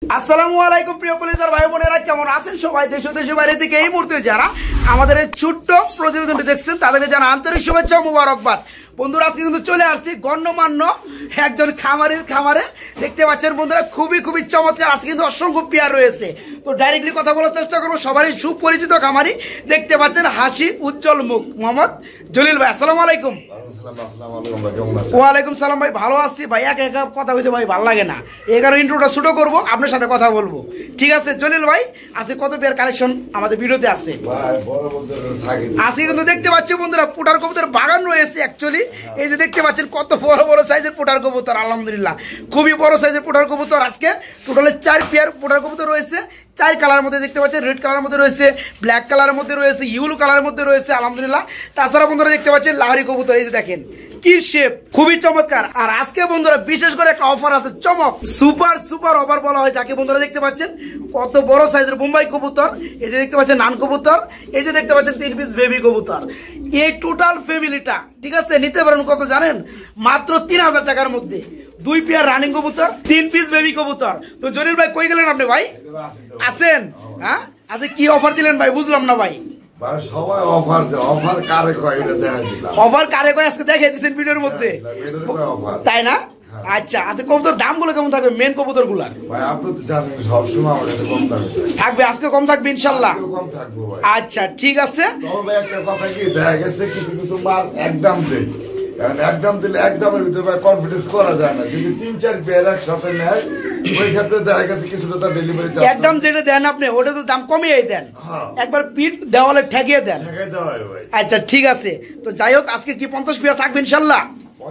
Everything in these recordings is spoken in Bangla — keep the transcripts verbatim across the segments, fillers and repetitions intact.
আসসালামু আলাইকুম প্রিয় কলিজার ভাই বোনেরা, কেমন আছেন সবাই? দেশ ও দেশের বাইরে থেকে এই মুহূর্তে যারা আমাদের এই ছোট্ট প্রতিবেদনটি দেখছেন তাদেরকে জানা আন্তরিক শুভেচ্ছা, মুবারকবাদ। বন্ধুরা, আজকে কিন্তু চলে আসছি গণ্যমান্য একজন খামারের খামারে। দেখতে পাচ্ছেন বন্ধুরা, খুবই খুবই চমৎকার। আজকে কিন্তু অসংখ্য পেয়ার রয়েছে, তো ডাইরেক্টলি কথা বলার চেষ্টা করবো। সবারই সুপরিচিত খামারি, দেখতে পাচ্ছেন হাসি উজ্জ্বল মুখ, মোহাম্মদ জলিল ভাই। আসসালামু আলাইকুম। ওয়ালাইকুম সালাম ভাই, ভালো আছি ভাই। এক একা কথা বলতে ভাই ভালো লাগে না, এই কারণে ইন্ট্রোটা শুরু করবো, আপনার সাথে কথা বলবো। ঠিক আছে জলিল ভাই, আজকে কত পেয়ার কালেকশন আমাদের ভিডিওতে আছে? আজকে কিন্তু দেখতে পাচ্ছি বন্ধুরা, পুটার কবুতর বাগান রয়েছে অ্যাকচুয়ালি। এই যে দেখতে পাচ্ছেন কত বড় বড় সাইজের পুটার কবুতর, আলহামদুলিল্লাহ খুবই বড় সাইজের পুটার কবুতর। আজকে টোটালে চার পেয়ার পুটার কবুতর রয়েছে, চার কালার মধ্যে দেখতে পাচ্ছেন। রেড কালারের মধ্যে রয়েছে, ব্ল্যাক কালারের মধ্যে রয়েছে, ইউলো কালারের মধ্যে রয়েছে, আলহামদুলিল্লাহ। তাছাড়া বন্ধুরা দেখতে পাচ্ছেন লাহরি কবুতর, এই যে দেখেন কি শেপ, খুবই চমৎকার। আর আজকে বন্ধুরা বিশেষ করে একটা অফার আছে, চমক সুপার সুপার অফার বলা হয় যাকে। বন্ধুরা দেখতে পাচ্ছেন কত বড় সাইজের বোম্বাই কবুতর, এই যে দেখতে পাচ্ছেন নান কবুতর, এই যে দেখতে পাচ্ছেন তিন পিস বেবি কবুতর। এই টোটাল ফ্যামিলিটা ঠিক আছে নিতে পারেন কত জানেন? মাত্র তিন হাজার টাকার মধ্যে দুই পেয়ার রানিং কবুতর, তিন পিস বেবি কবুতর। তো জলিল ভাই কই গেলেন আপনি ভাই? আছেন? হ্যাঁ, আজকে কি অফার দিলেন ভাই? বুঝলাম না ভাই। সবাই অফার দেয়, অফার কারে কয় এটা দেখা দিলাম। অফার কারে কয় আজকে দেখিয়ে দিয়েছেন ভিডিওর মধ্যে, তাই না? আচ্ছা আচ্ছা, কবুতর দামগুলো কেমন থাকবে মেন কবুতর গুলার? ভাই আপনি তো জানেন সবসময় আমার কাছে কম দামে থাকবে, আজকে কম থাকবে ইনশাআল্লাহ। কম থাকবে ভাই। আচ্ছা ঠিক আছে। তবে একটা কথা কি দেখা গেছে, কিছু কিছু মাল একদম দেয়, একদম দিলে একদমের ভিতরে ভাই কনফিডেন্স করা যায় না। যদি তিন চার পেয়ার একসাথে নেয় ওই ক্ষেত্রে দেখা গেছে কিছুটা তার ডেলিভারি চার্জ একদম যেটা দেন আপনি ওটা তো দাম কমিয়েই দেন, একবার পিঠ দেওয়ালে ঠেকিয়ে দেন। ঠেকাই দেওয়া হয় ভাই। আচ্ছা ঠিক আছে, তো যাই হোক আজকে কি পঞ্চাশ পেয়ার থাকবে ইনশাআল্লাহ?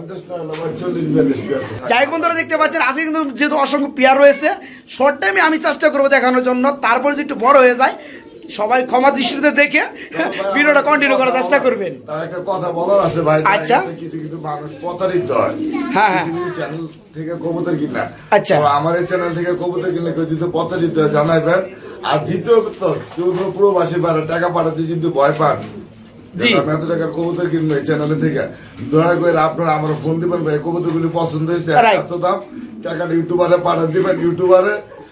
যাই হোক বন্ধুরা দেখতে পাচ্ছেন আজকে কিন্তু যেহেতু অসংখ্য পেয়ার রয়েছে, শর্ট টাইমে আমি চেষ্টা করবো দেখানোর জন্য, তারপরে যদি একটু বড় হয়ে যায় সবাই ক্ষমা দৃষ্টিতে দেখে ভিডিওটা কন্টিনিউ করার চেষ্টা করবেন। তার একটা কথা বলার আছে ভাই। আচ্ছা, কিছু কিছু মানুষ প্রতারিত হয়। হ্যাঁ হ্যাঁ, চ্যানেল থেকে কবুতর কিনা, আচ্ছা আমার এই চ্যানেল থেকে কবুতর কিনলে কেউ যদি প্রতারিত হয় জানাইবেন। আর দ্বিতীয়ত কেউ প্রবাসী পারে টাকা পাঠাতে যদি ভয় পান, আমি এত টাকার কবুতর কিনবো এই চ্যানেল থেকে, দয়া করে আপনারা আমার ফোন দিবেন ভাই, কবুতর গুলি পছন্দ হয়েছে এত দাম, টাকাটা ইউটিউবারে পাঠা দিবেন। ইউটিউবারে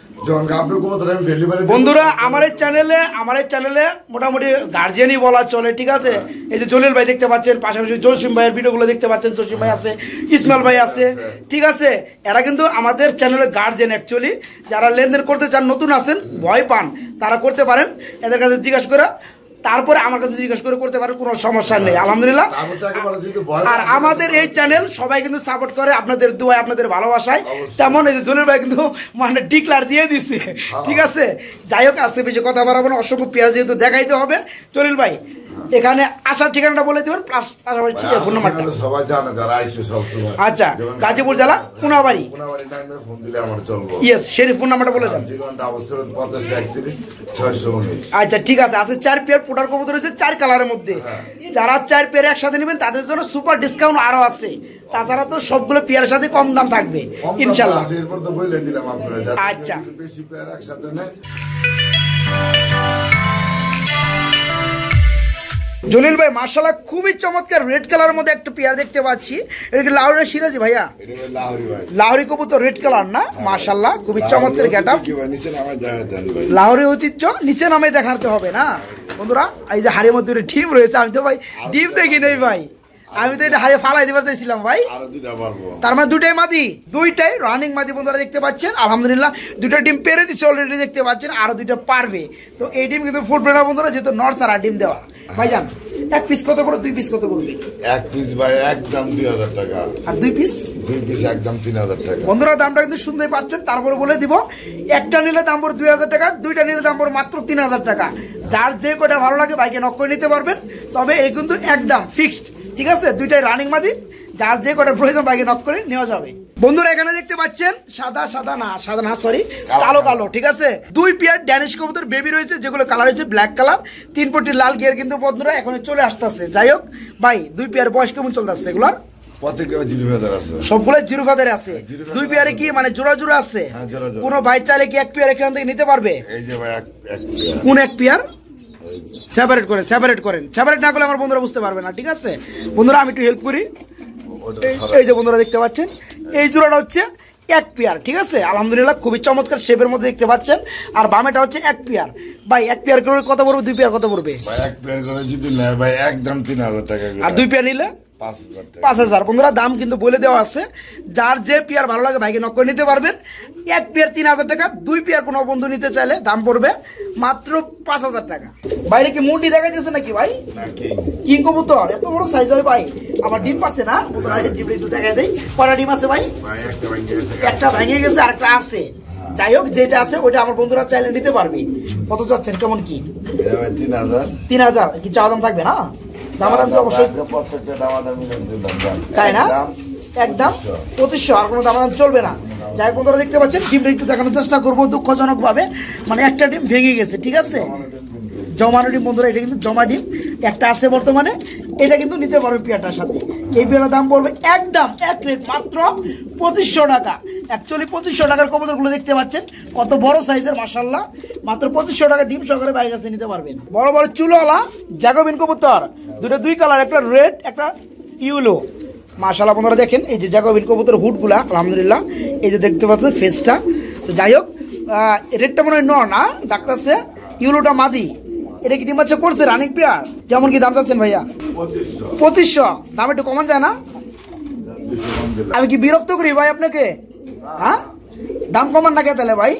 বন্ধুরা আমার এই চ্যানেলে আমার এই চ্যানেলে মোটামুটি গার্জিয়ানই বলা চলে, ঠিক আছে। এই যে জলিল ভাই দেখতে পাচ্ছেন, পাশাপাশি জসিম ভাইয়ের ভিডিওগুলো দেখতে পাচ্ছেন, জসিম ভাই আছে, ইসমাইল ভাই আছে, ঠিক আছে। এরা কিন্তু আমাদের চ্যানেলের গার্জিয়ান অ্যাকচুয়ালি। যারা লেনদেন করতে চান, নতুন আছেন, ভয় পান, তারা করতে পারেন, এদের কাছে জিজ্ঞাসা করে, তারপরে আমার কাছে জিজ্ঞাসা করে করতে পারেন, কোনো সমস্যা নেই আলহামদুলিল্লাহ। আর আমাদের এই চ্যানেল সবাই কিন্তু সাপোর্ট করে আপনাদের দোয়ায়, আপনাদের ভালোবাসায়। তেমন এই যে জলিল ভাই কিন্তু মানে ডিক্লার দিয়ে দিছে, ঠিক আছে। যাই হোক আজকে বেশি কথা বাড়াবো না, অসংখ্য পেয়ার যেহেতু দেখাইতে হবে। জলিল ভাই এখানে আসার ঠিকানাটা বলে দিবেন, প্লাস পাশাপাশি ফোন নাম্বারটা সবাই জানে যারা আইছে সব সময়। আচ্ছা, গাজীপুর জেলা কোনাবাড়ি, কোনাবাড়ি টাইমে ফোন দিলে আমার চলবে। ইয়েস, সেই ফোন নাম্বারটা বলে দেন। জিরো ওয়ান ডাবল সেভেন পঁচাশি একত্রিশ ছয়শো উনিশ। আচ্ছা ঠিক আছে। আজকে চার পেয়ার পুটার কবুতর রয়েছে চার কালারের মধ্যে। যারা চার পেয়ার একসাথে নেবেন তাদের জন্য সুপার ডিসকাউন্ট আরো আছে। তাছাড়া তো সবগুলো পেয়ারের সাথে কম দাম থাকবে ইনশাআল্লাহ। এরপর তো বলে দিলাম আপনারা, আচ্ছা বেশি পেয়ার একসাথে নেন। জলিল ভাই মাশাআল্লাহ খুবই চমৎকার রেড কালারের মধ্যে একটা পেয়ার দেখতে পাচ্ছি। এটা কি লাহোরি না সিরাজি ভাইয়া? এটা লাহোরি ভাই, লাহোরি কবুতর রেড কালার না? মাশাআল্লাহ খুবই চমৎকার গেটআপ। নিচে নামে দেখাতেন ভাই, লাহোরি ঐতিহ্য নিচে নামে দেখাতে হবে না বন্ধুরা। এই যে হাড়ির মধ্যে ডিম রয়েছে, আমি তো ভাই ডিম দেখি নেই ভাই, আমি তো এটা হাড়ে ফালাই দিবার চাইছিলাম ভাই। তার মানে দুটাই মাদি, দুইটাই রানিং মাদি বন্ধুরা দেখতে পাচ্ছেন আলহামদুলিল্লাহ। দুইটা ডিম পেরে দিচ্ছে অলরেডি দেখতে পাচ্ছেন, আরো দুইটা পারবে। তো এই ডিম কিন্তু ফুটবে না বন্ধুরা, যেহেতু নর্থ সারা ডিম দেওয়া। ভাইজান এক পিস কত করে, দুই পিস কত করবে? এক পিস ভাই একদম দুই হাজার টাকা, আর দুই পিস দুই পিস একদম তিন হাজার টাকা। বন্ধুরা দামটা কিন্তু শুনতে পাচ্ছেন, তারপরে বলে দিব। একটা নিলে দাম পড়ে দুই হাজার টাকা, দুইটা নিলে দাম পড়ে মাত্র তিন হাজার টাকা। যার যে কয়টা ভালো লাগে বাইকে নক করে নিতে পারবেন, তবে এই কিন্তু একদম ফিক্সড, ঠিক আছে। দুইটাই রানিং মাদি, যার যে কটার প্রয়োজন বাইকে নক করে নেওয়া যাবে। বন্ধুরা এখানে দেখতে পাচ্ছেন সাদা সাদা না সাদা না সরি কালো কালো, ঠিক আছে। দুই পেয়ার ড্যানিশ কবুতর বেবি রয়েছে, যেগুলো কালার হয়েছে ব্ল্যাক কালার, তিন পটি লাল গিয়ার কিন্তু বন্ধুরা এখন চলে আসতেছে। যাই হোক ভাই দুই পেয়ার বয়স কেমন চলতেছে এগুলার? সবগুলো জিরো ফেদারে আছে। দুই পেয়ারে কি মানে জোড়া জোড়া আছে? কোন ভাই চাইলে কি এক পেয়ার এখান থেকে নিতে পারবে? কোন এক পেয়ার সেপারেট করেন, সেপারেট করেন, সেপারেট না করলে আমার বন্ধুরা বুঝতে পারবে না, ঠিক আছে। বন্ধুরা আমি একটু হেল্প করি। এই যে বন্ধুরা দেখতে পাচ্ছেন এই জোড়াটা হচ্ছে এক পেয়ার, ঠিক আছে আলহামদুলিল্লাহ খুবই চমৎকার শেপের মধ্যে দেখতে পাচ্ছেন। আর বামেটা হচ্ছে এক পেয়ার। ভাই এক পেয়ার করে কত পড়বে, দুই পেয়ার কত পড়বে? ভাই এক পেয়ার করে যদি নেয় ভাই একদম তিন হাজার টাকা, আর দুই পেয়ার নিলে পাঁচ হাজার টাকা। পাঁচ হাজার। বন্ধুরা দাম কিন্তু বলে দেওয়া আছে, যার যে পেয়ার ভালো লাগে ভাইকে নক করে নিতে পারবেন। এক পেয়ার তিন হাজার টাকা, দুই পেয়ার কোনো বন্ধু নিতে চাইলে দাম পড়বে মাত্র পাঁচ হাজার টাকা। বাইরে কি মুন্ডি দেখা দিয়েছে নাকি ভাই? কিং কবুতর এত বড় সাইজ হয় ভাই, আমার ডিম পাচ্ছে না, ডিম একটু দেখা দেয়। কয়টা ডিম আছে ভাই? একটা ভেঙে গেছে আর একটা আছে। যাই হোক যেটা আছে ওইটা আমার বন্ধুরা চাইলে নিতে পারবে। কত চাচ্ছেন, কেমন কি? তিন হাজার। তিন হাজার কি চাওয়া দাম থাকবে না? দামাদাম তো অবশ্যই, তাই না? একদম পঁচিশশো, আর কোনো দামাদাম চলবে না। যাই হোক বন্ধুরা দেখতে পাচ্ছেন ডিমটা একটু দেখানোর চেষ্টা করবো দুঃখজনক ভাবে, মানে একটা ডিম ভেঙে গেছে, ঠিক আছে জমানো ডিম বন্ধুরা, এটা কিন্তু জমা ডিম একটা আছে বর্তমানে, এটা কিন্তু নিতে পারবে পেয়ারটার সাথে। এই পেয়ারটার দাম পড়বে একদম এক রেট মাত্র পঁচিশশো টাকা। অ্যাকচুয়ালি পঁচিশশো টাকার কবুতরগুলো দেখতে পাচ্ছেন কত বড় সাইজের, মাশাআল্লাহ মাত্র পঁচিশশো টাকা ডিম সহকারে বাইরের কাছে নিতে পারবেন। বড় বড় চুলওয়ালা জ্যাকোবিন কবুতর, দুটো দুই কালার, একটা রেড একটা ইউলো, মাশাআল্লাহ বন্ধুরা দেখেন এই যে জ্যাকোবিন কবুতর হুডগুলা আলহামদুলিল্লাহ, এই যে দেখতে পাচ্ছেন ফেসটা। তো যাই হোক রেডটা মনে হয় ন না ডাকতেছে, ইউলোটা মাদি। এটা কি ডিম বাচ্চা করছে রানিং পেয়ার? কেমন কি দাম চাচ্ছেন ভাইয়া? পঁচিশশো। দাম একটু কমান যায় না? আমি কি বিরক্ত করি ভাই আপনাকে? হ্যাঁ দাম কমান না কে তাহলে ভাই?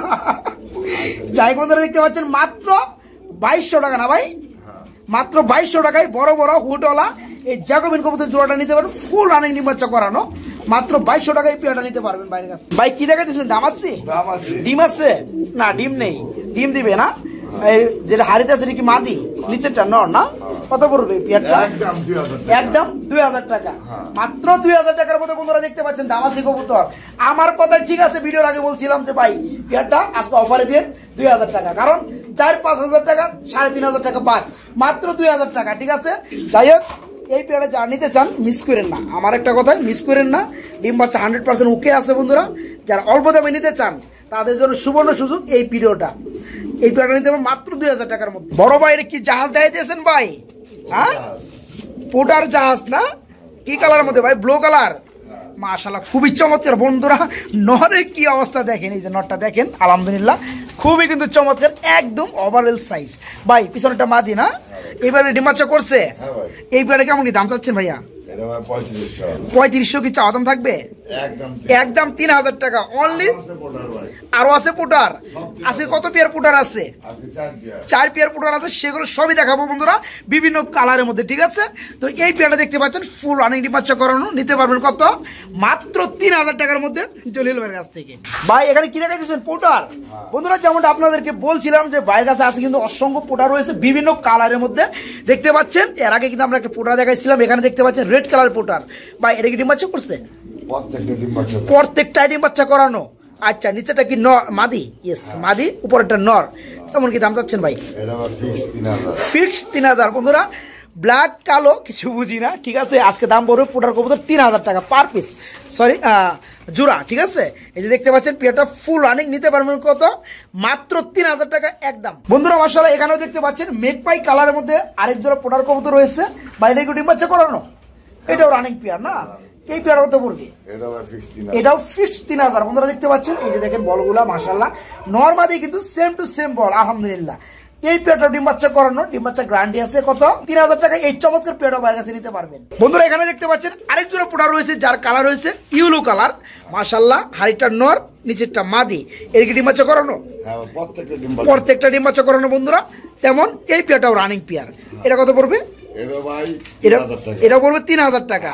যাই বন্ধুরা দেখতে পাচ্ছেন মাত্র বাইশশো টাকা না ভাই, মাত্র বাইশশো টাকায় বড় বড় হুটওয়ালা এই জ্যাকোবিন কবুতর জোড়াটা নিতে পারবেন, ফুল রানিং ডিম বাচ্চা করানো, মাত্র বাইশশো টাকায় পেয়ারটা নিতে পারবেন বাইরের কাছে। ভাই কি দেখা দিচ্ছেন, দাম আসছে? ডিম আছে না? ডিম নেই, ডিম দিবে না। যেটা হারিতে আছে কি মাদি, নিচেরটা নর না? কত পড়বে পেয়ারটা? একদম দুই হাজার টাকা, মাত্র দুই হাজার টাকার মধ্যে বন্ধুরা দেখতে পাচ্ছেন দামাসি কবুতর। আমার কথা ঠিক আছে, ভিডিওর আগে বলছিলাম যে ভাই পেয়ারটা আজকে অফারে দিয়ে দুই হাজার টাকা, কারণ চার পাঁচ হাজার টাকা সাড়ে তিন হাজার টাকা বাদ, মাত্র দুই হাজার টাকা, ঠিক আছে। যাই হোক এই পেয়ারটা যা নিতে চান মিস করেন না, আমার একটা কথা মিস করেন না। ডিম বাচ্চা হান্ড্রেড পার্সেন্ট ওকে আছে বন্ধুরা, যারা অল্প দামে নিতে চান তাদের জন্য সুবর্ণ সুযোগ এই ভিডিওটা। এই পেয়ারটা নিতে হবে মাত্র দুই হাজার টাকার মধ্যে। বড় ভাই কি জাহাজ দেখাইতেছেন ভাই? হ্যাঁ পোটার জাহাজ না? কি কালারের মধ্যে ভাই? ব্লু কালার, মাশাআল্লাহ খুবই চমৎকার বন্ধুরা। নরের কি অবস্থা দেখেন, এই যে নরটা দেখেন আলহামদুলিল্লাহ খুবই কিন্তু চমৎকার, একদম ওভারঅল সাইজ। ভাই পিছনটা মাদি না? এবারে ডিম বাচ্চা করছে। এই পেয়ারে কেমন কি দাম চাচ্ছেন ভাইয়া? পঁয়ত্রিশশো। কি চাওয়া দাম থাকবে? একদম তিন হাজার টাকা অনলি। আরো আছে পুটার আছে, কত পেয়ার পুটার আছে? চার পেয়ার পুটার আছে, সেগুলো সবই দেখাবো বন্ধুরা বিভিন্ন কালারের মধ্যে, ঠিক আছে। তো এই পেয়ারটা দেখতে পাচ্ছেন ফুল রানিং ডিম বাচ্চা করানো, নিতে পারবেন কত? মাত্র তিন হাজার টাকার মধ্যে জলিল ভাইয়ের কাছ থেকে। ভাই এখানে কি দেখাইতেছেন? পুটার বন্ধুরা, যেমনটা আপনাদেরকে বলছিলাম যে ভাইয়ের কাছে আছে কিন্তু অসংখ্য পুটার রয়েছে বিভিন্ন কালারের মধ্যে, দেখতে পাচ্ছেন। এর আগে কিন্তু আমরা একটা পুটার দেখাইছিলাম, এখানে দেখতে পাচ্ছেন রেড কালার পুটার। ভাই এটা কি ডিম বাচ্চা করছে? প্রত্যেকটাই ডিম বাচ্চা করানো। আচ্ছা নিচেটা কি নর মাদি? ইয়েস মাদি, উপরেরটা নর। কেমন কি দাম চাচ্ছেন ভাই? ফিক্স তিন হাজার বন্ধুরা, ব্ল্যাক কালো কিছু বুঝি না, ঠিক আছে। আজকে দাম পড়বে পুটার কবুতর তিন হাজার টাকা পার পিস, সরি জোড়া, ঠিক আছে। এই যে দেখতে পাচ্ছেন পেয়ারটা ফুল রানিং, নিতে পারবেন কত? মাত্র তিন হাজার টাকা একদম বন্ধুরা। মাশাআল্লাহ এখানেও দেখতে পাচ্ছেন মেঘপাই কালারের মধ্যে আরেক জোড়া পুটার কবুতর রয়েছে। বাইরে একটু ডিম বাচ্চা করানো, এটাও রানিং পেয়ার না? এই পেয়ার কত পড়বে? এটাও ফিক্স তিন হাজার বন্ধুরা দেখতে পাচ্ছেন। এই যে দেখেন বলগুলা মাশাআল্লাহ নরমালি কিন্তু সেম টু সেম বল আলহামদুলিল্লাহ। এই পেয়ারটা ডিম বাচ্চা করানো, ডিম বাচ্চা গ্যারান্টি আছে কত? তিন হাজার টাকা এই চমৎকার পেয়ারটা বাইরের কাছে নিতে পারবেন বন্ধুরা। এখানে দেখতে পাচ্ছেন আরেক জোড়া পুটার রয়েছে, যার কালার রয়েছে ইউলো কালার, মাশাআল্লাহ হাড়িটা নর, নিচেরটা মাদি। এর কি ডিম বাচ্চা করানো? প্রত্যেকটা ডিম বাচ্চা করানো বন্ধুরা। তেমন এই পেয়ারটাও রানিং পেয়ার। এটা কত পড়বে? এটা পড়বে তিন হাজার টাকা।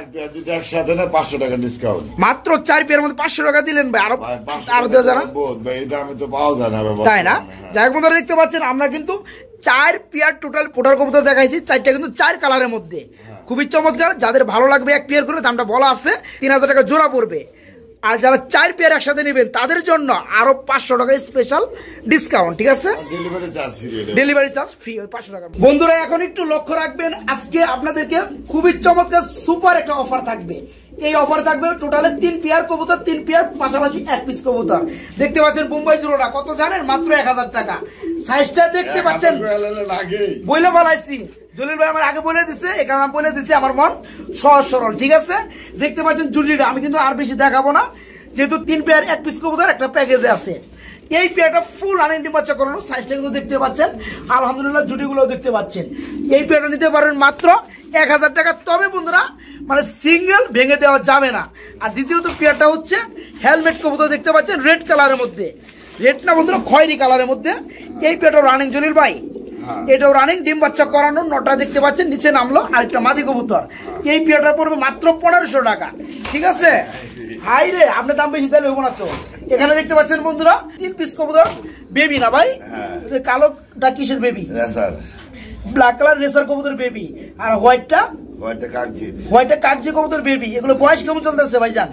মাত্র চার পেয়ারের মধ্যে পাঁচশো টাকা দিলেন ভাই, আরো আরো দেওয়া যায় না? তাই না? যাই হোক বন্ধুরা দেখতে পাচ্ছেন আমরা কিন্তু চার পেয়ার টোটাল পোটার কবুতর দেখাইছি, চারটা কিন্তু চার কালারের মধ্যে, খুবই চমৎকার। যাদের ভালো লাগবে এক পেয়ার করে, দামটা বলা আছে তিন হাজার টাকা জোড়া পড়বে। আর যারা চার পেয়ার একসাথে নেবেন তাদের জন্য আরো পাঁচশো টাকা স্পেশাল ডিসকাউন্ট, ঠিক আছে। ডেলিভারি চার্জ ফ্রি, ওই পাঁচশো টাকা। বন্ধুরা এখন একটু লক্ষ্য রাখবেন, আজকে আপনাদেরকে খুবই চমৎকার সুপার একটা অফার থাকবে। এই অফার থাকবে টোটালে তিন পেয়ার কবুতর, তিন পেয়ার পাশাপাশি এক পিস কবুতর। দেখতে পাচ্ছেন বোম্বাই জোড়াটা কত জানেন? মাত্র এক হাজার টাকা। সাইজটা দেখতে পাচ্ছেন, বইলে বলাইছি জলিল ভাই আমার আগে বলে দিছে, এখানে আমি বলে দিছি, আমার মন সহজ সরল, ঠিক আছে। দেখতে পাচ্ছেন জুলিটা, আমি কিন্তু আর বেশি দেখাবো না, যেহেতু তিন পেয়ার এক পিস কবুতর একটা প্যাকেজে আছে। এই পেয়ারটা ফুল রানিং ডিম বাচ্চা করানো, সাইজটা কিন্তু দেখতে পাচ্ছেন, আলহামদুলিল্লাহ জুটিগুলো দেখতে পাচ্ছেন। এই পেয়ারটা নিতে পারবেন মাত্র এক হাজার টাকা। তবে বন্ধুরা মানে সিঙ্গেল ভেঙে দেওয়া যাবে না। আর দ্বিতীয়ত পেয়ারটা হচ্ছে হেলমেট কবুতর দেখতে পাচ্ছেন রেড কালারের মধ্যে, রেড না বন্ধুরা খয়েরি কালারের মধ্যে। এই পেয়ারটা রানিং জলিল ভাই, এটাও রানিং ডিম বাচ্চা করানো, নটা দেখতে পাচ্ছেন নিচে নামলো, আরেকটা মাদি কবুতর। এই পেয়ারটা পড়বে মাত্র পনেরোশো টাকা, ঠিক আছে? হাই রে, আপনার দাম বেশি তাহলে হবো না তো। এখানে দেখতে পাচ্ছেন বন্ধুরা তিন পিস কবুতর বেবি না ভাই, কালোটা কিসের বেবি? ব্ল্যাক কালার রেসার কবুতর বেবি, আর হোয়াইটটা হোয়াইটটা কাগজি কবুতর বেবি। এগুলো বয়স কেমন চলতেছে ভাইজান?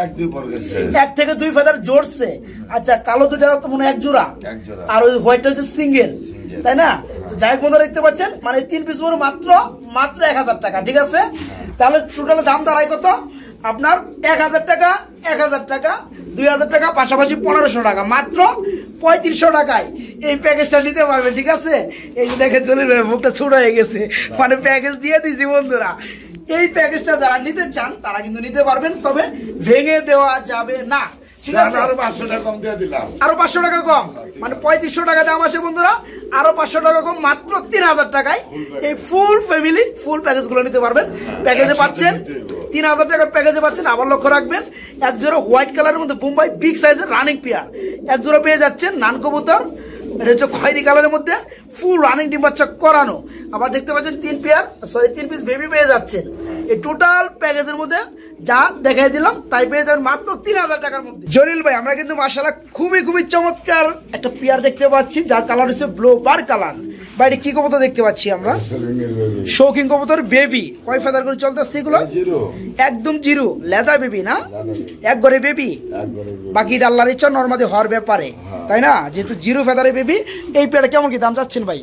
এক থেকে দুই ফেদার জোড়ছে। আচ্ছা, কালো দুটা তো মনে হয় এক জোড়া, আর ওই হোয়াইটটা হচ্ছে সিঙ্গেল, তাই না? তো যাই হোক বন্ধুরা দেখতে পাচ্ছেন মানে তিন পিস পরে মাত্র মাত্র এক হাজার টাকা, ঠিক আছে? তাহলে টোটাল দাম দাঁড়ায় কত আপনার? এক হাজার টাকা, এক হাজার টাকা, দুই হাজার টাকা, পাশাপাশি পনেরোশো টাকা, মাত্র পঁয়ত্রিশশো টাকায় এই প্যাকেজটা নিতে পারবে, ঠিক আছে? এই যে দেখে চলে বুকটা ছোট হয়ে গেছে, মানে প্যাকেজ দিয়ে দিছি বন্ধুরা। এই প্যাকেজটা যারা নিতে চান তারা কিন্তু নিতে পারবেন, তবে ভেঙে দেওয়া যাবে না, ঠিক আছে? আরো পাঁচশো টাকা কম দিয়ে দিলাম, আরো পাঁচশো টাকা কম, মানে পঁয়ত্রিশশো টাকা দাম আসে বন্ধুরা, আরো পাঁচশো টাকা কম, মাত্র তিন হাজার টাকায় এই ফুল ফ্যামিলি ফুল প্যাকেজ গুলো নিতে পারবেন। প্যাকেজে পাচ্ছেন তিন হাজার টাকার প্যাকেজে পাচ্ছেন। আবার লক্ষ্য রাখবেন এক জোড়া হোয়াইট কালারের মধ্যে বোম্বাই বিগ সাইজের রানিং পেয়ার এক জোড়া পেয়ে যাচ্ছেন, নান কবুতর, এটা হচ্ছে খয়েরি কালারের মধ্যে ফুল রানিং ডিম বাচ্চা করানো। আবার দেখতে পাচ্ছেন তিন পেয়ার সরি তিন পিস বেবি পেয়ে যাচ্ছেন। এই টোটাল প্যাকেজের মধ্যে যা দেখাই দিলাম তাই পেয়ে যাবেন মাত্র তিন হাজার টাকার মধ্যে। জলিল ভাই, আমরা কিন্তু মাশাআল্লাহ খুবই খুবই চমৎকার একটা পেয়ার দেখতে পাচ্ছি, যার কালার হচ্ছে ব্লু বার কালার। বাইরে কি কবুতর দেখতে পাচ্ছি আমরা? শৌখিন কবুতর বেবি। কয় ফেদার করে চলতেছে এগুলো? একদম জিরো লেদা বেবি না, এক ঘরে বেবি, বাকি ডাল্লার ইচ্ছা নর্মালি হওয়ার ব্যাপারে, তাই না? যেহেতু জিরো ফেদারে বেবি। এই পেয়ারটা কেমন কি দাম চাচ্ছেন ভাই?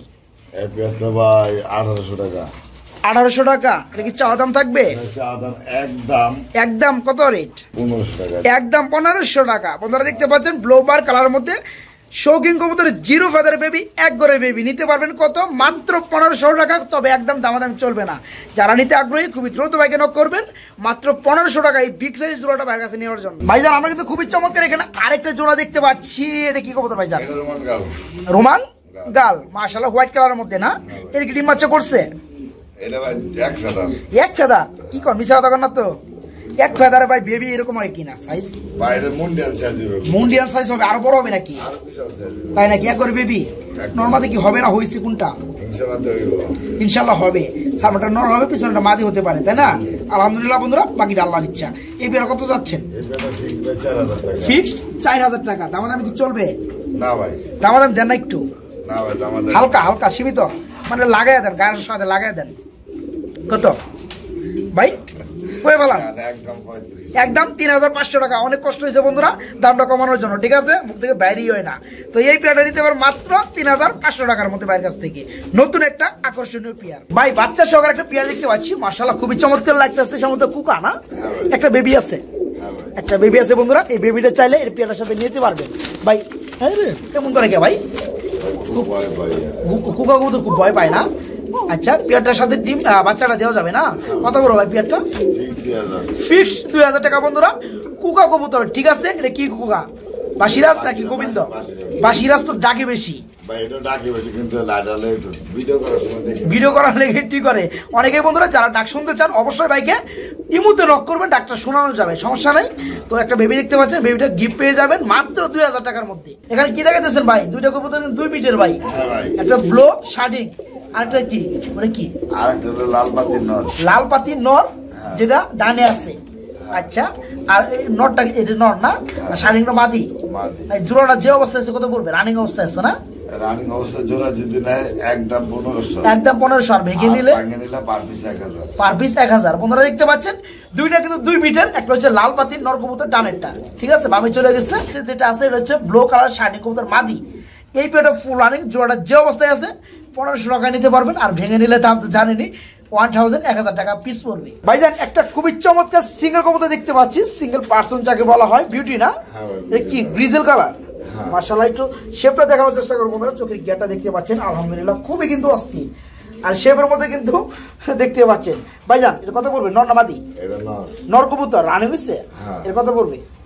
ভাই আঠারোশো টাকা। আঠারোশো টাকা, এটা কি চাওয়া দাম থাকবে? একদম একদম কত রেট? পনেরোশো টাকা, একদম পনেরোশো টাকা। বন্ধুরা দেখতে পাচ্ছেন ব্লোবার কালারের মধ্যে শৌখিন কবুতরের জিরো ফেদার বেবি এক ঘরে বেবি নিতে পারবেন কত? মাত্র পনেরোশো টাকা। তবে একদম দামাদামি চলবে না, যারা নিতে আগ্রহী খুবই দ্রুত ভাইকে নক করবেন, মাত্র পনেরোশো টাকা এই বিগ সাইজ জোড়াটা ভাইয়ের কাছে নেওয়ার জন্য। ভাইজান আমরা কিন্তু খুবই চমৎকার এখানে আরেকটা জোড়া দেখতে পাচ্ছি, এটা কি কবুতর ভাইজান? রোমান গাল, মাশাআল্লাহ হোয়াইট কালারের মধ্যে না? এর কি ডিম বাচ্চা করছে? এক ফেদার কি কর, মিশা কথা না তো? এক ফেদারে ভাই বেবি এরকম হয় কিনা সাইজ? মুন্ডিয়ান সাইজ হবে, আরো বড় হবে নাকি? তাই নাকি? এক করে বেবি নর্মালি কি হবে না হয়েছে কোনটা? ইনশাল্লাহ হবে, সামনেটা নর হবে, পিছনটা মাদি হতে পারে, তাই না? আলহামদুলিল্লাহ বন্ধুরা, বাকিটা আল্লাহর ইচ্ছা। এই পেয়ার কত যাচ্ছেন? ফিক্সড চার হাজার টাকা। দামাদামি কি চলবে? না ভাই, দামাদামি দেন না একটু? না ভাই, দামাদামি হালকা হালকা সীমিত, মানে লাগাই দেন, গায়ের সাথে লাগাই দেন। কত ভাই? কয়ে ফেলান একদম তিন হাজার পাঁচশো টাকা। অনেক কষ্ট হয়েছে বন্ধুরা দামটা কমানোর জন্য, ঠিক আছে? মুখ থেকে বাইরেই হয় না। তো এই পেয়ারটা নিতে পারেন মাত্র তিন হাজার পাঁচশো টাকার মধ্যে বাইরের কাছ থেকে। নতুন একটা আকর্ষণীয় পেয়ার ভাই, বাচ্চা সহকারে একটা পেয়ার দেখতে পাচ্ছি, মাশাআল্লাহ খুবই চমৎকার লাগতেছে। সম্ভবত কুকা না? একটা বেবি আছে, একটা বেবি আছে বন্ধুরা। এই বেবিটা চাইলে এই পেয়ারটার সাথে নিতে পারবেন ভাই। কেমন করে কে ভাই? কুকা কবুতর খুব ভয় পায় না? আচ্ছা, পেয়ারটার সাথে ডিম বাচ্চাটা দেওয়া যাবে না? কত বড় ভাই পেয়ারটা? ফিক্স দুই হাজার টাকা বন্ধুরা। কুকা কবুতর, ঠিক আছে? এটা কি কুকা? বাসিরাজ নাকি গোবিন্দ? বাসিরাজ তো ডাকে বেশি, ভিডিও করার লেগে ঠিক করে অনেকে বন্ধুরা। যারা ডাক শুনতে চান অবশ্যই ভাইকে ইমুতে নক করবেন, ডাকটা শোনানো যাবে, সমস্যা নাই। তো একটা বেবি দেখতে পাচ্ছেন, বেবিটা গিফট পেয়ে যাবেন মাত্র দুই হাজার টাকার মধ্যে। এখানে কি দেখাতেছেন ভাই? দুইটা কবুতর দুই মিটার ভাই, একটা ব্লো শার্টিং, আরেকটা কি মানে কি? লাল পাতির নর, লাল পাতির নর যেটা ডানে আছে। আচ্ছা, আর এই নরটা এটা নর না? শার্টিংটা মাদি। জোড়াটা যে অবস্থায় আছে কত পড়বে? রানিং অবস্থায় আছে না? রানিং অবস্থা জোড়া যদি নেয় একদম পনেরোশো, একদম পনেরোশো। আর ভেঙে নিলে পার পিস এক হাজার, পার পিস এক হাজার। বন্ধুরা দেখতে পাচ্ছেন দুইটা কিন্তু দুই মিটার। একটা হচ্ছে লাল পাতির নর কবুতর ডানেরটা, ঠিক আছে? বামে চলে গেছে যেটা আছে এটা হচ্ছে ব্লু কালার শার্টিং কবুতর মাদি। এই পেয়ারটা ফুল রানিং, জোড়াটা যে অবস্থায় আছে পনেরোশো টাকা নিতে পারবেন। আর ভেঙে নিলে দাম তো জানেনি, ওয়ান থাউজেন্ড এক হাজার টাকা পিস পড়বে। ভাইজান একটা খুবই চমৎকার সিঙ্গেল কবুতর দেখতে পাচ্ছি, সিঙ্গেল পার্সন যাকে বলা হয়, বিউটি না? এটা কি গ্রিজেল কালার? মাশাআল্লাহ একটু শেপটা দেখানোর চেষ্টা করবো বন্ধুরা। চোখের গিয়ারটা দেখতে পাচ্ছেন, আলহামদুলিল্লাহ খুবই কিন্তু অস্থির। আর শেপের মধ্যে কিন্তু দেখতে পাচ্ছেন। ভাইজান এটা কত পড়বে? নর না মাদি? নর কবুতর রানিং হয়েছে, এর কত পড়বে?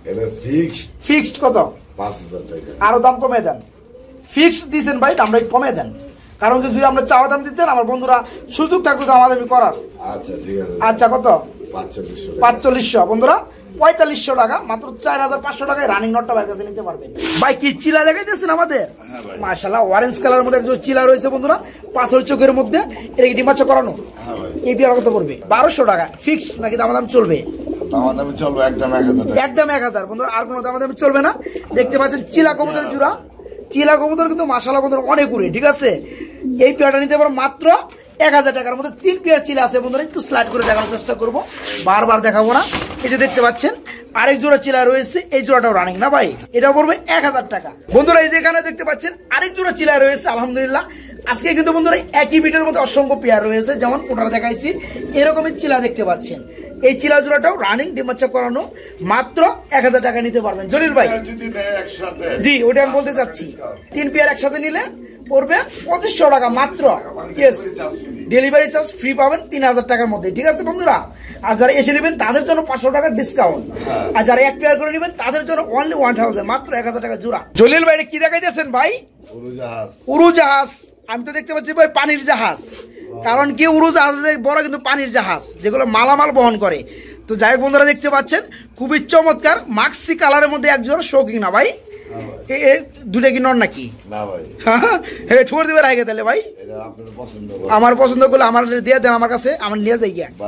এটা ফিক্সড ফিক্সড কত? পাঁচ হাজার টাকা। আরো দাম কমে দেন। ফিক্সড দিচ্ছেন ভাই, দামটা কমে দেন, কারণ কি যদি আমরা চাওয়া দাম দিতেন আমার বন্ধুরা সুযোগ থাকতো দামাদামি করার। আচ্ছা ঠিক আছে। আচ্ছা কত? পাঁচচল্লিশশো। পাঁচচল্লিশশো বন্ধুরা, পঁয়তাল্লিশশো টাকা, মাত্র চার হাজার পাঁচশো টাকায় রানিং নটটা বাইরের কাছে নিতে পারবেন। ভাই কি চিলা দেখাইতেছেন আমাদের? মাশাআল্লাহ, অরেঞ্জ কালার মধ্যে একজন চিলা রয়েছে বন্ধুরা, পাথর চোখের মধ্যে। এটা কি ডিম বাচ্চা করানো? এই পেয়ার কত পড়বে? বারোশো টাকা ফিক্স নাকি দামাদাম চলবে? দামাদামি চলবে একদম এক হাজার টাকা। একদম এক হাজার বন্ধুরা, আর কোনো দামাদামি চলবে না। দেখতে পাচ্ছেন চিলা কবুতরের জোড়া, চিলা কবুতর কিন্তু মাশাআল্লাহ বন্ধুরা অনেক উড়ে, ঠিক আছে। এই পেয়ারটা নিতে পারো মাত্র এক হাজার টাকার মধ্যে। তিন পেয়ার চিলা আছে বন্ধুরা, একটু স্লাইড করে দেখানোর চেষ্টা করবো, বারবার দেখাবো না। এই যে দেখতে পাচ্ছেন আরেক জোড়া চিলা রয়েছে, এই জোড়াটাও রানিং না ভাই, এটাও পড়বে এক হাজার টাকা বন্ধুরা। এই যে এখানে দেখতে পাচ্ছেন আরেক জোড়া চিলা রয়েছে, আলহামদুলিল্লাহ। আজকে কিন্তু বন্ধুরা একই বিটের মধ্যে অসংখ্য পেয়ার রয়েছে, যেমন ওটা দেখাইছি এরকমই চিলা দেখতে পাচ্ছেন। এই চিলা জোড়াটাও রানিং ডিম বাচ্চা করানো, মাত্র এক হাজার টাকা নিতে পারবেন জলিল ভাই। জি ওটা আমি বলতে চাচ্ছি, তিন পেয়ার একসাথে নিলে পড়বে পঁচিশশো টাকা মাত্র। ইয়েস, ডেলিভারি চার্জ ফ্রি পাবেন তিন হাজার টাকার মধ্যে, ঠিক আছে বন্ধুরা। আর যারা এসে নেবেন তাদের জন্য পাঁচশো টাকার ডিসকাউন্ট, আর যারা এক পেয়ার করে নেবেন তাদের জন্য অনলি ওয়ান থাউজেন্ড, মাত্র এক হাজার টাকা জোড়া। জলিল ভাই কি দেখাইতেছেন ভাই? উড়োজাহাজ। আমি তো দেখতে পাচ্ছি ভাই পানির জাহাজ, কারণ কি উড়োজাহাজ বড় কিন্তু পানির জাহাজ, যেগুলো মালামাল বহন করে। তো যাই হোক বন্ধুরা দেখতে পাচ্ছেন খুবই চমৎকার মাক্সি কালারের মধ্যে এক জোড়া শৌকিং না ভাই? দুটা কি নর নাকি? ঠোর দিবে রাখে তাহলে ভাই, আমার পছন্দ করলে আমার দিয়ে দেন আমার কাছে, আমার নিয়ে যাই গিয়া।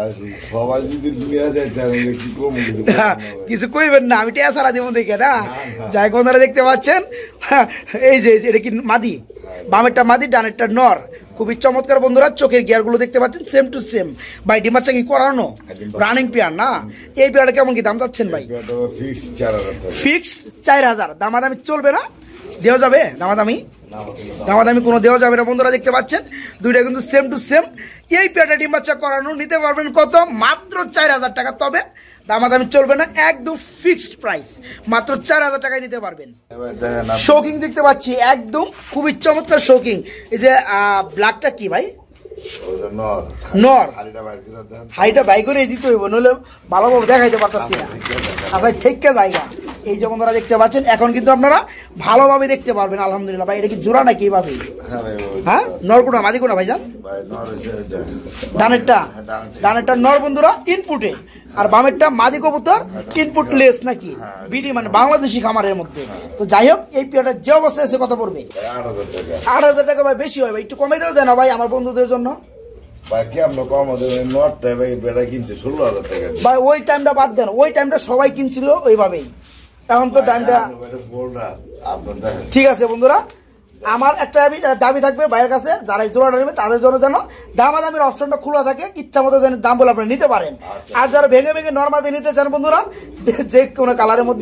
কিছু কইবেন না, আমি টিয়া সারা দিব দেখে না। যাই বন্ধুরা দেখতে পাচ্ছেন এই যে এটা কি মাদি, বামেরটা মাদি ডানেরটা নর, খুবই চমৎকার বন্ধুরা। চোখের গিয়ার গুলো দেখতে পাচ্ছেন সেম টু সেম ভাই। ডিম বাচ্চা কি করানো রানিং পেয়ার না? এই পেয়ারটা কেমন কি দাম চাচ্ছেন ভাই? ফিক্সড চার হাজার, দামাদামি চলবে না? দেওয়া যাবে দামাদামি? দামাদামি কোনো দেওয়া যাবে না বন্ধুরা। দেখতে পাচ্ছেন দুইটা কিন্তু সেম টু সেম। এই পেয়ারটা ডিম বাচ্চা করানো নিতে পারবেন কত? মাত্র চার হাজার টাকা। তবে দামাদামি চলবে না, একদম ফিক্সড প্রাইস, মাত্র চার হাজার টাকায় নিতে পারবেন। শৌকিং দেখতে পাচ্ছি একদম খুবই চমৎকার শৌকিং। এই যে ব্ল্যাকটা কি ভাই? নর। হাইটা বাই করে দিতে হইব, নইলে ভালোভাবে দেখাইতে পারতাছি না। আচ্ছা ঠিক জায়গা। এই যে বন্ধুরা দেখতে পাচ্ছেন এখন কিন্তু আপনারা ভালোভাবে দেখতে পারবেন আলহামদুলিল্লাহ। ভাই এটা কি জোড়া নাকি এইভাবে? হ্যাঁ, নর কোনা মাদি কোনা ভাইজান? ডানেরটা, ডানেরটা নর বন্ধুরা ইনপুটে, আর বামেরটা মাদি কবুতর ইনপুট লেস নাকি বিডি, মানে বাংলাদেশি খামারের মধ্যে। তো যাই হোক এই পেয়ারটা যে অবস্থায় আছে কত পড়বে? আট হাজার টাকা ভাই বেশি হয় ভাই, একটু কমে দেওয়া যায় না ভাই আমার বন্ধুদের জন্য? ভাই ওই টাইমটা বাদ দেন, ওই টাইমটা সবাই কিনছিল ওইভাবেই, এখন তো টাইমটা ঠিক আছে বন্ধুরা। আমার একটা দাবি থাকবে ভাইয়ের কাছে, যারা এই জোড়াটা নেবে তাদের জন্য যেন দামাদামির অপশনটা খোলা থাকে, ইচ্ছা মতো যেন দাম বলে আপনারা নিতে পারেন। আর যারা ভেঙে ভেঙে নর্মাল দিয়ে নিতে চান বন্ধুরা যে কোনো কালারের মধ্যে,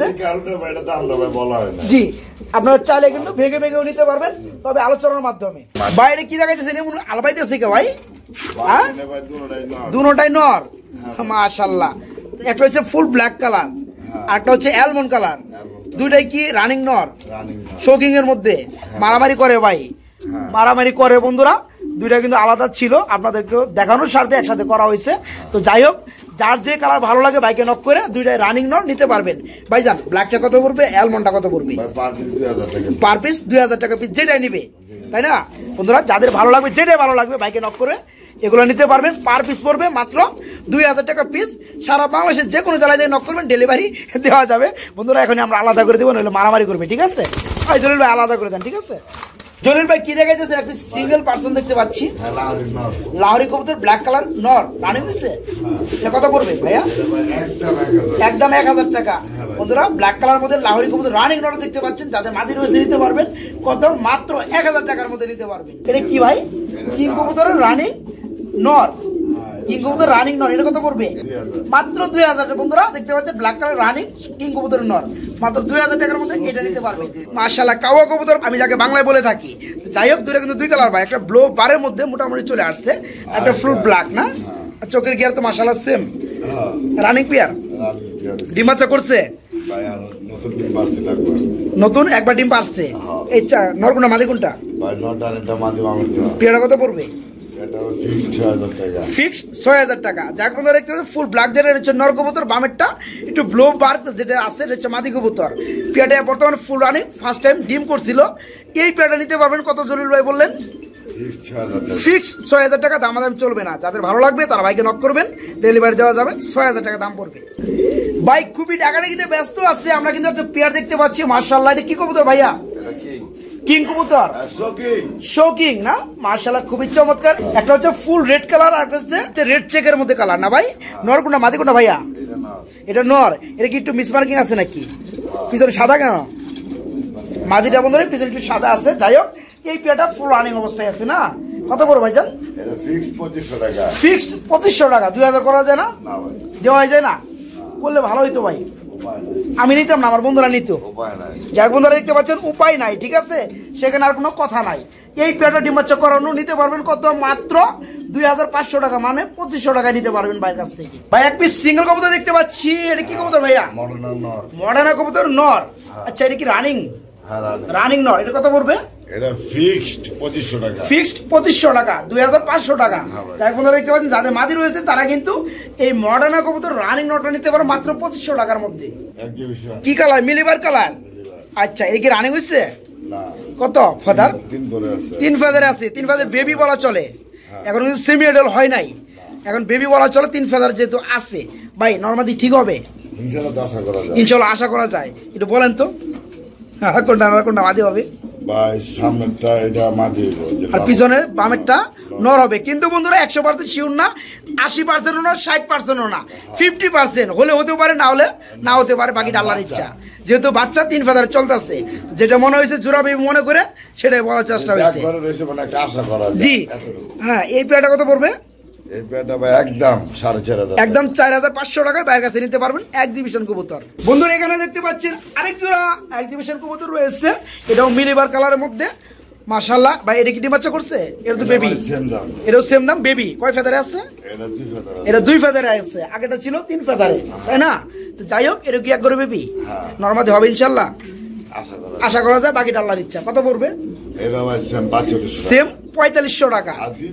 জি আপনারা চাইলে কিন্তু ভেঙে ভেঙেও নিতে পারবেন, তবে আলোচনার মাধ্যমে। বাইরে কি দেখাইতেছেন এমন আলবাইতেছে কে ভাই? হ্যাঁ দুটাই নর, মাশাআল্লাহ। একটা হচ্ছে ফুল ব্ল্যাক কালার, একটা হচ্ছে অ্যালমন্ড কালার, দুইটাই কি রানিং নর শৌকিং এর মধ্যে। মারামারি করে ভাই, মারামারি করে বন্ধুরা। দুইটা কিন্তু আলাদা ছিল, আপনাদেরকে দেখানোর স্বার্থে একসাথে করা হয়েছে। তো যাই হোক যার যে কালার ভালো লাগে বাইকে নক করে দুইটাই রানিং নর নিতে পারবেন। ভাইজান ব্ল্যাকটা কত পড়বে, অ্যালমন্ডটা কত পড়বে? পার পিস দুই হাজার টাকা পিস, যেটাই নিবে তাই না বন্ধুরা? যাদের ভালো লাগবে, যেটাই ভালো লাগবে বাইকে নক করে এগুলো নিতে পারবেন। পার পিস পড়বে মাত্র দুই হাজার টাকা পিস। সারা বাংলাদেশের যে কোনো জেলায় নক করবেন ডেলিভারি দেওয়া যাবে বন্ধুরা। এখন আমরা আলাদা করে দেবো, নইলে মারামারি করবে, ঠিক আছে ভাই? জলিল ভাই আলাদা করে দেন, ঠিক আছে? জলিল ভাই কি দেখাইতেছেন? একটা সিঙ্গেল পার্সন দেখতে পাচ্ছি, লাহোরি কবুতর ব্ল্যাক কালার নর রানিং হচ্ছে, এটা কত পড়বে ভাইয়া? একদম এক হাজার টাকা বন্ধুরা। ব্ল্যাক কালার মধ্যে লাহোরি কবুতর রানিং নর দেখতে পাচ্ছেন, যাদের মাদি রয়েছে নিতে পারবেন কত? মাত্র এক হাজার টাকার মধ্যে নিতে পারবেন। এটা কি ভাই? কিং কবুতরের রানিং নর, কিং কবুতর রানিং নর, এটা কত পড়বে? মাত্র দুই হাজার। বন্ধুরা দেখতে পাচ্ছেন ব্ল্যাক কালার রানিং কিং কবুতর নর, মাত্র দুই হাজার টাকার মধ্যে এটা নিতে পারবেন। মাশাআল্লাহ, কাওয়া কবুতর আমি যাকে বাংলায় বলে থাকি। যাই হোক দুইটা কিন্তু দুই কালার ভাই, একটা ব্লু বারের মধ্যে মোটামুটি চলে আসছে, একটা ফ্রুট ব্ল্যাক না। চোখের গিয়ার তো মাশাআল্লাহ সেম, রানিং পেয়ার। ডিম বাচ্চা করছে নতুন, একবার ডিম পারছে। আচ্ছা নর কোনটা মাদি কোনটা? পেয়ারটা কত পড়বে? এটা ফিক্সড ছয় হাজার টাকা। ফিক্সড ছয় হাজার টাকা। যাক বন্ধুরা দেখতে পাচ্ছেন ফুল ব্ল্যাক জেড হচ্ছে নর কবুতর, বামেরটা একটু ব্লু বার্ক যেটা আছে এটা হচ্ছে মাদি কবুতর। পেয়ারটা বর্তমানে ফুল রানিং, ফার্স্ট টাইম ডিম করছিল। এই পেয়ারটা নিতে পারবেন কত জলিল ভাই বললেন? ফিক্সড ছয় হাজার টাকা, দাম দাম চলবে না। যাদের ভালো লাগবে তারা ভাইকে নক করবেন, ডেলিভারি দেওয়া যাবে, ছয় হাজার টাকা দাম পড়বে। ভাই খুবই টাকাটাকিতে ব্যস্ত আছে, আমরা কিন্তু একটা পেয়ার দেখতে পাচ্ছি মাশাআল্লাহ। এটা কি কবুতর ভাইয়া? কিং কবুতর, শোকিং না? মাশাআল্লাহ খুবই চমৎকার। একটা হচ্ছে ফুল রেড কালার আর একটা হচ্ছে রেড চেকের মধ্যে কালার না ভাই? নর কোনটা মাদি কোনটা ভাইয়া? এটা নর। এটা কি একটু মিস মার্কিং আছে নাকি? পিছনে সাদা কেন? মাদিটা বন্ধুরা পিছনে একটু সাদা আছে। যাই হোক এই পেয়ারটা ফুল রানিং অবস্থায় আছে না? কত করে ভাইজান? এটা ফিক্সড পঁচিশশো টাকা। ফিক্সড পঁচিশশো টাকা। দুই হাজার করা যায় না? দেওয়া যায় না? বললে ভালো হইতো ভাই, আমি নিতাম না, আমার বন্ধুরা নিত। যাক বন্ধুরা দেখতে পাচ্ছেন উপায় নাই, ঠিক আছে, সেখানে আর কোনো কথা নাই। এই পেয়ারটা ডিম বাচ্চা করানো নিতে পারবেন কত? মাত্র দুই হাজার পাঁচশো টাকা, মানে পঁচিশশো টাকা নিতে পারবেন ভাইয়ের কাছ থেকে। ভাই এক পিস সিঙ্গেল কবুতর দেখতে পাচ্ছি, এটা কি কবুতর ভাইয়া? মডার্ন কবুতর নর। আচ্ছা এটা কি রানিং? রানিং নর। এটা কত পড়বে? এটা ফিক্সড পঁচিশশো টাকা। ফিক্সড পঁচিশশো টাকা, দুই হাজার পাঁচশো টাকা। যাই বন্ধুরা দেখতে পাচ্ছেন যাদের মাদি রয়েছে তারা কিন্তু এই মডার্ন কবুতর রানিং নটটা নিতে পারে মাত্র পঁচিশশো টাকার মধ্যে। কি কালার? মিলিবার কালার। আচ্ছা এই কি রানিং হয়েছে? কত ফাদার? তিন ফাদারে আছে। তিন ফাদার বেবি বলা চলে, এখন কিন্তু সেমি এডাল হয় নাই, এখন বেবি বলা চলে। তিন ফাদার যেহেতু আছে ভাই নরমাদি ঠিক হবে ইনশাল্লাহ, আশা করা যায়। একটু বলেন তো কোনটা কোনটা মাদি হবে? সামনেরটা এটা মাদি আর পিছনে বামেরটা নর হবে। কিন্তু বন্ধুরা একশো পার্সেন্ট শিওর না, আশি পার্সেন্টও না, ষাট পার্সেন্টও না, ফিফটি পার্সেন্ট হলে হতেও পারে, না হলে না হতে পারে, বাকিটা আল্লাহর ইচ্ছা। যেহেতু বাচ্চা তিন ফেদার চলতেছে, যেটা মনে হয়েছে জোড়া বেবি মনে করে সেটাই বলার চেষ্টা হয়েছে। জি হ্যাঁ। এই পেয়ারটা কত পড়বে? একদম চার হাজার পাঁচশো টাকায় বাইরের কাছে নিতে পারবেন এক্সিবিশন কবুতর। বন্ধুরা এখানে দেখতে পাচ্ছেন আরেক জোড়া এক্সিবিশন কবুতর রয়েছে, এটাও মিলিবার কালারের মধ্যে মাশাআল্লাহ। ভাই এটা কি ডিম বাচ্চা করছে? এটা তো বেবি, এটাও সেম দাম। বেবি কয় ফেদারে আছে? এটা দুই ফেদারে আছে, আগেটা ছিল তিন ফেদারে, তাই না? তো যাই হোক এটা কি এক করে বেবি নরমাদি হবে ইনশাল্লাহ, আশা করা যায়, বাকিটা আল্লাহর ইচ্ছা। কত পড়বে? সেম পঁয়তাল্লিশশো টাকা।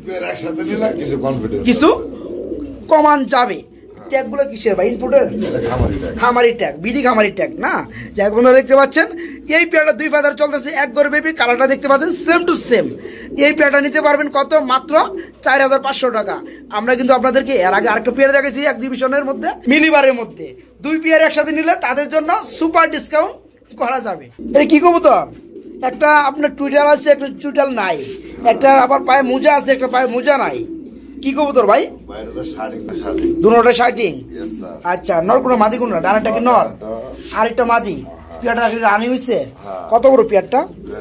কিছু কমান যাবে। ট্যাগ গুলো কিসের ভাই? ইনপুটের খামারি ট্যাগ, বিডি খামারি ট্যাগ না? যাই বন্ধুরা দেখতে পাচ্ছেন এই পেয়ারটা দুই ফাদার চলতেছে, এক গড় বেবি, কালারটা দেখতে পাচ্ছেন সেম টু সেম। এই পেয়ারটা নিতে পারবেন কত? মাত্র চার হাজার পাঁচশো টাকা। আমরা কিন্তু আপনাদেরকে এর আগে আরেকটা পেয়ার দেখেছি এক্সিবিশনের মধ্যে, মিলিবারের মধ্যে। দুই পেয়ার একসাথে নিলে তাদের জন্য সুপার ডিসকাউন্ট করা যাবে। এটা কি কবুতর? একটা আপনার টুইটাল আছে, একটা টুইটাল নাই, একটা আবার পায়ে মোজা আছে, একটা পায়ে মোজা নাই। কি কবুতর ভাই? দুটোটা শার্টিং। আচ্ছা নর কোনো মাদি কোনটা? ডানাটা কি নর? আরেকটা মাদি। পেয়ারটা রানি হয়েছে কত বড় পেয়ারটা?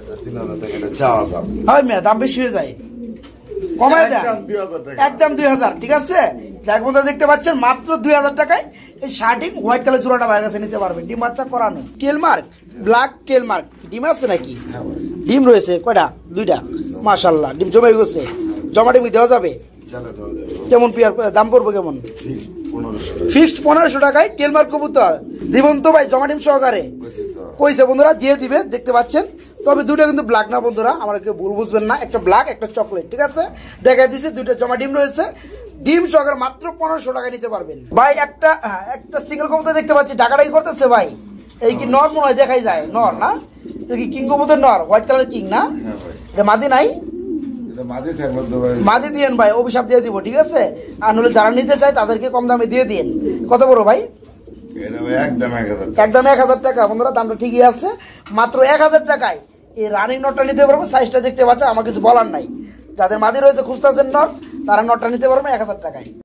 হয় মেয়া দাম বেশি হয়ে যায়, কমায় দেয় একদম দুই হাজার। ঠিক আছে যাক বন্ধুরা দেখতে পাচ্ছেন মাত্র দুই হাজার টাকায় এই শার্টিং হোয়াইট কালার জোড়াটা বাইরের কাছে নিতে পারবেন। ডিম বাচ্চা করানো, tail mark, black tail mark. ডিম আছে নাকি? ডিম রয়েছে কয়টা? দুইটা। মাশাআল্লাহ ডিম জমে গেছে, জমা ডিম দেওয়া যাবে। কেমন পেয়ার দাম পড়বে কেমন? ফিক্সড পনেরোশো টাকায় টেল মার্ক কবুতর দিবেন তো ভাই, জমা ডিম সহকারে কইছে বন্ধুরা, দিয়ে দিবে। দেখতে পাচ্ছেন তবে দুটো কিন্তু ব্ল্যাক না বন্ধুরা, আমার কেউ ভুল বুঝবেন না, একটা ব্ল্যাক একটা চকলেট। ঠিক আছে দেখা দিছে দুইটা জমা ডিম রয়েছে, ডিম সহকারে মাত্র পনেরোশো টাকায় নিতে পারবেন ভাই। একটা একটা সিঙ্গেল কবুতর দেখতে পাচ্ছি, টাকাটাই করতেছে ভাই। এই কি নর মনে হয়, দেখাই যায় নর না? এটা কি কিং কবুতর নর? হোয়াইট কালার কিং না? এটা মাদি নাই? মাদি দিয়েন ভাই, অভিশাপ দিয়ে দিব। ঠিক আছে আর নলে যারা নিতে চায় তাদেরকে কম দামে দিয়ে দিন। কত বড় ভাই? একদম এক হাজার টাকা বন্ধুরা, দামটা ঠিকই আছে, মাত্র এক হাজার টাকায় এই রানিং নটটা নিতে পারবো। সাইজটা দেখতে পাচ্ছেন, আমার কিছু বলার নাই। যাদের মাদি রয়েছে খুঁজতেছেন নট, তারা নটটা নিতে পারবেন এক হাজার টাকায়।